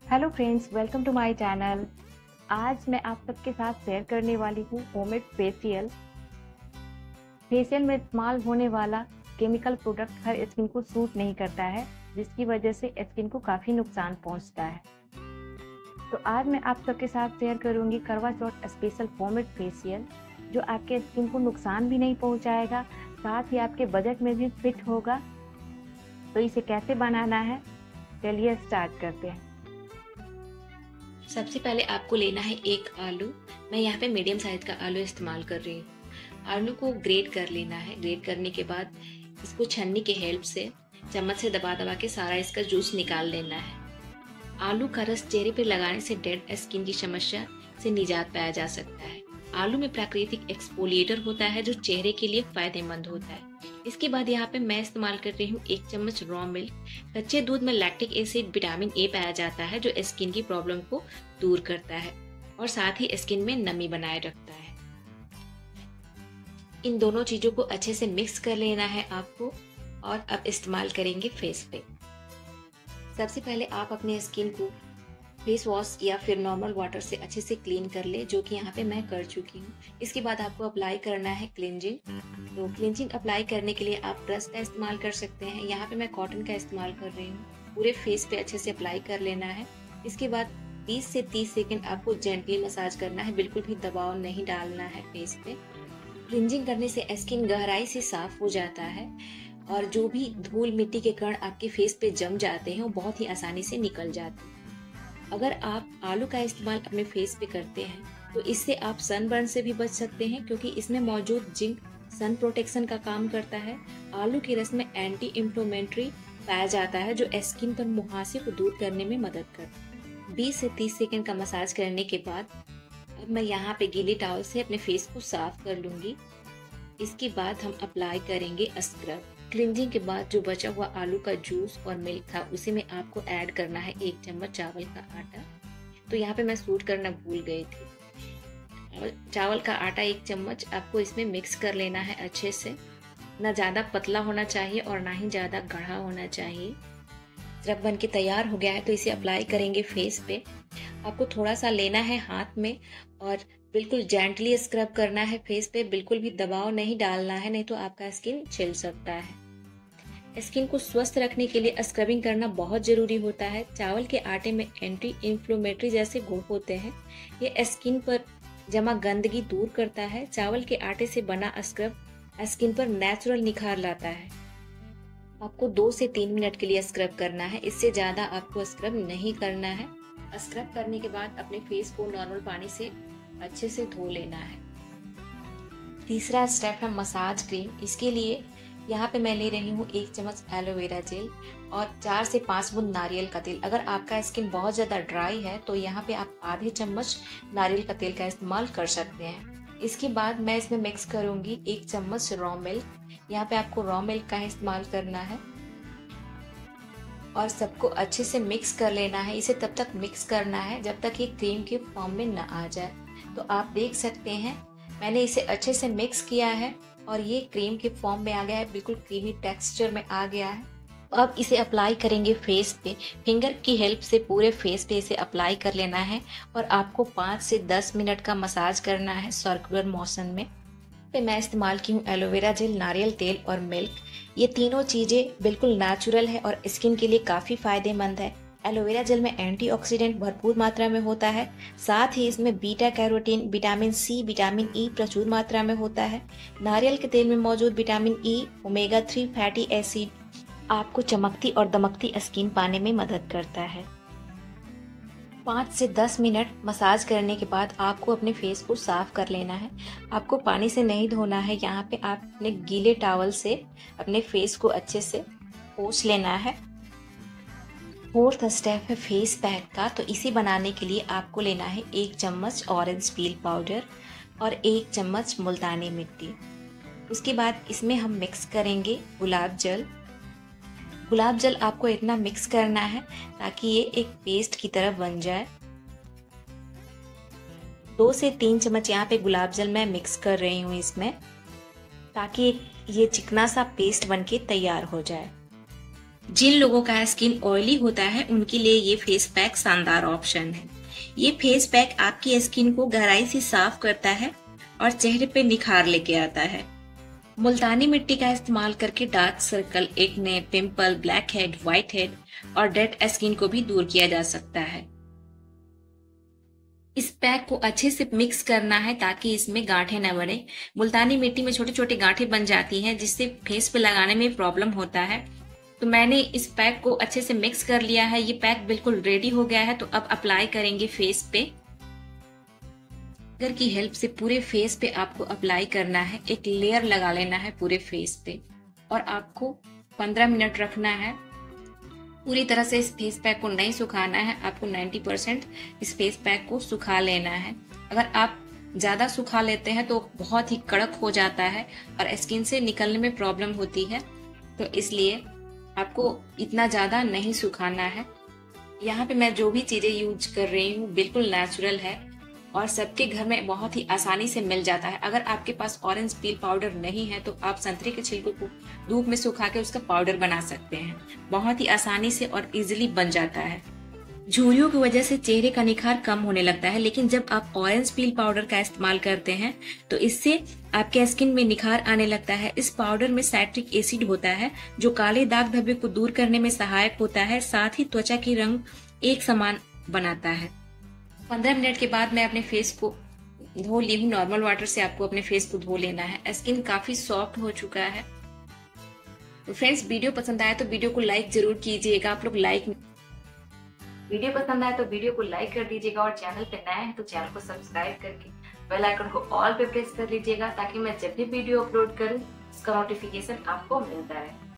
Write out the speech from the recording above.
Hello friends, welcome to my channel. आज मैं आप सबके साथ शेयर करने वाली हूँ होममेड फेशियल। फेशियल में इस्तेमाल होने वाला केमिकल प्रोडक्ट हर स्किन को सूट नहीं करता है, जिसकी वजह से स्किन को काफ़ी नुकसान पहुँचता है। तो आज मैं आप सबके साथ शेयर करूँगी करवा चौथ स्पेशल होममेड फेशियल, जो आपके स्किन को नुकसान भी नहीं पहुँचाएगा, साथ ही आपके बजट में भी फिट होगा। तो इसे कैसे बनाना है, चलिए स्टार्ट करते हैं। सबसे पहले आपको लेना है एक आलू। मैं यहाँ पे मीडियम साइज का आलू इस्तेमाल कर रही हूँ। आलू को ग्रेट कर लेना है। ग्रेट करने के बाद इसको छन्नी के हेल्प से चम्मच से दबा दबा के सारा इसका जूस निकाल लेना है। आलू का रस चेहरे पे लगाने से डेड स्किन की समस्या से निजात पाया जा सकता है। आलू में प्राकृतिक एक्सफोलिएटर होता है जो चेहरे के लिए फायदेमंद होता है। इसके बाद यहाँ पे मैं इस्तेमाल कर रही हूँ 1 चम्मच रॉ मिल्क। कच्चे दूध में लैक्टिक एसिड विटामिन ए पाया जाता है जो स्किन की प्रॉब्लम को दूर करता है और साथ ही स्किन में नमी बनाए रखता है। इन दोनों चीजों को अच्छे से मिक्स कर लेना है आपको। और अब इस्तेमाल करेंगे फेस पे। सबसे पहले आप अपने स्किन को फेस वॉश या फिर नॉर्मल वाटर से अच्छे से क्लीन कर ले, जो कि यहाँ पे मैं कर चुकी हूँ। इसके बाद आपको अप्लाई करना है क्लिनजिंग। तो क्लिनजिंग अप्लाई करने के लिए आप ब्रश का इस्तेमाल कर सकते हैं। यहाँ पे मैं कॉटन का इस्तेमाल कर रही हूँ। पूरे फेस पे अच्छे से अप्लाई कर लेना है। इसके बाद 20 से 30 सेकंड आपको जेंटली मसाज करना है, बिल्कुल भी दबाव नहीं डालना है फेस पे। क्लिनजिंग करने से स्किन गहराई से साफ हो जाता है और जो भी धूल मिट्टी के कण आपके फेस पे जम जाते हैं वो बहुत ही आसानी से निकल जाते हैं। अगर आप आलू का इस्तेमाल अपने फेस पे करते हैं तो इससे आप सनबर्न से भी बच सकते हैं, क्योंकि इसमें मौजूद जिंक सन प्रोटेक्शन का काम करता है। आलू के रस में एंटी इंफ्लेमेटरी पाया जाता है जो स्किन पर मुहासे को दूर करने में मदद करता है। 20 से 30 सेकंड का मसाज करने के बाद अब मैं यहाँ पे गीले टॉवल से अपने फेस को साफ कर लूंगी। इसके बाद हम अप्लाई करेंगे स्क्रब। क्लिनजिंग के बाद जो बचा हुआ आलू का जूस और मिल्क था उसी में आपको ऐड करना है 1 चम्मच चावल का आटा। तो यहाँ पे मैं सूट करना भूल गई थी। और चावल का आटा 1 चम्मच आपको इसमें मिक्स कर लेना है अच्छे से। ना ज़्यादा पतला होना चाहिए और ना ही ज़्यादा गाढ़ा होना चाहिए। स्क्रब बन के तैयार हो गया है तो इसे अप्लाई करेंगे फेस पे। आपको थोड़ा सा लेना है हाथ में और बिल्कुल जेंटली स्क्रब करना है फेस पे। बिल्कुल भी दबाव नहीं डालना है, नहीं तो आपका स्किन छिल सकता है। स्किन को स्वस्थ रखने के लिए स्क्रबिंग करना बहुत जरूरी होता है। चावल के आटे में एंटी इंफ्लेमेटरी जैसे गुण होते हैं। ये स्किन पर जमा गंदगी दूर करता है। चावल के आटे से बना स्क्रब स्किन पर नेचुरल निखार लाता है। आपको 2 से 3 मिनट के लिए स्क्रब करना है, इससे ज्यादा आपको स्क्रब नहीं करना है। स्क्रब करने के बाद अपने फेस को नॉर्मल पानी से अच्छे से धो लेना है। तीसरा स्टेप है मसाज क्रीम। इसके लिए यहाँ पे मैं ले रही हूँ 1 चम्मच एलोवेरा जेल और 4 से 5 बूंद नारियल का तेल। अगर आपका स्किन बहुत ज़्यादा ड्राई है तो यहाँ पे आप आधे चम्मच नारियल का तेल का इस्तेमाल कर सकते हैं। इसके बाद मैं इसमें मिक्स करूँगी 1 चम्मच रॉ मिल्क। यहाँ पे आपको रॉ मिल्क का इस्तेमाल करना है और सबको अच्छे से मिक्स कर लेना है। इसे तब तक मिक्स करना है जब तक ये क्रीम के फॉर्म में न आ जाए। तो आप देख सकते हैं मैंने इसे अच्छे से मिक्स किया है और ये क्रीम के फॉर्म में आ गया है, बिल्कुल क्रीमी टेक्सचर में आ गया है। अब इसे अप्लाई करेंगे फेस पे। फिंगर की हेल्प से पूरे फेस पे इसे अप्लाई कर लेना है और आपको 5 से 10 मिनट का मसाज करना है सर्कुलर मोशन में। पे मैं इस्तेमाल की हूँ एलोवेरा जेल, नारियल तेल और मिल्क। ये तीनों चीज़ें बिल्कुल नेचुरल है और स्किन के लिए काफ़ी फायदेमंद है। एलोवेरा जेल में एंटीऑक्सीडेंट भरपूर मात्रा में होता है, साथ ही इसमें beta carotene, vitamin C, vitamin E प्रचुर मात्रा में होता है। नारियल के तेल में मौजूद vitamin E, omega 3 fatty acid आपको चमकती और दमकती स्किन पाने में मदद करता है। 5 से 10 मिनट मसाज करने के बाद आपको अपने फेस को साफ कर लेना है। आपको पानी से नहीं धोना है। यहाँ पे आप अपने गीले टॉवल से अपने फेस को अच्छे से पोंछ लेना है। 4th स्टेप है फेस पैक का। तो इसे बनाने के लिए आपको लेना है 1 चम्मच ऑरेंज पील पाउडर और 1 चम्मच मुल्तानी मिट्टी। उसके बाद इसमें हम मिक्स करेंगे गुलाब जल। गुलाब जल आपको इतना मिक्स करना है ताकि ये एक पेस्ट की तरह बन जाए। 2 से 3 चम्मच यहाँ पे गुलाब जल मैं मिक्स कर रही हूँ इसमें, ताकि ये चिकना सा पेस्ट बनके तैयार हो जाए। जिन लोगों का स्किन ऑयली होता है उनके लिए ये फेस पैक शानदार ऑप्शन है। ये फेस पैक आपकी स्किन को गहराई से साफ करता है और चेहरे पे निखार लेके आता है। मुल्तानी मिट्टी का इस्तेमाल करके dark circle, acne, pimple, black head, white head और डेड स्किन को भी दूर किया जा सकता है। इस पैक को अच्छे से मिक्स करना है ताकि इसमें गांठें न बने। मुल्तानी मिट्टी में छोटे छोटे गांठें बन जाती हैं जिससे फेस पे लगाने में प्रॉब्लम होता है। तो मैंने इस पैक को अच्छे से मिक्स कर लिया है। ये पैक बिल्कुल रेडी हो गया है। तो अब अप्लाई करेंगे फेस पे। फिंगर की हेल्प से पूरे फेस पे आपको अप्लाई करना है। एक लेयर लगा लेना है पूरे फेस पे और आपको 15 मिनट रखना है। पूरी तरह से इस फेस पैक को नहीं सुखाना है, आपको 90% इस फेस पैक को सुखा लेना है। अगर आप ज़्यादा सुखा लेते हैं तो बहुत ही कड़क हो जाता है और स्किन से निकलने में प्रॉब्लम होती है। तो इसलिए आपको इतना ज़्यादा नहीं सुखाना है। यहाँ पे मैं जो भी चीज़ें यूज कर रही हूँ बिल्कुल नेचुरल है और सबके घर में बहुत ही आसानी से मिल जाता है। अगर आपके पास ऑरेंज पील पाउडर नहीं है तो आप संतरे के छिलके को धूप में सुखा के उसका पाउडर बना सकते हैं। बहुत ही आसानी से और इजीली बन जाता है। झुर्रियों की वजह से चेहरे का निखार कम होने लगता है, लेकिन जब आप ऑरेंज पील पाउडर का इस्तेमाल करते हैं तो इससे आपके स्किन में निखार आने लगता है। इस पाउडर में साइट्रिक एसिड होता है जो काले दाग धब्बे को दूर करने में सहायक होता है, साथ ही त्वचा की रंग एक समान बनाता है। 15 मिनट के बाद मैं अपने फेस को धो ली हूँ। नॉर्मल वाटर से आपको अपने फेस को धो लेना है। स्किन काफी सॉफ्ट हो चुका है। तो फ्रेंड्स, वीडियो पसंद आया तो वीडियो को लाइक जरूर कीजिएगा। आप लोग वीडियो पसंद आया तो वीडियो को लाइक कर दीजिएगा और चैनल पे नए हैं तो चैनल को सब्सक्राइब करके बेल आइकन को ऑल पे प्रेस कर लीजिएगा ताकि मैं जब भी वीडियो अपलोड करूँ उसका नोटिफिकेशन आपको मिलता रहे।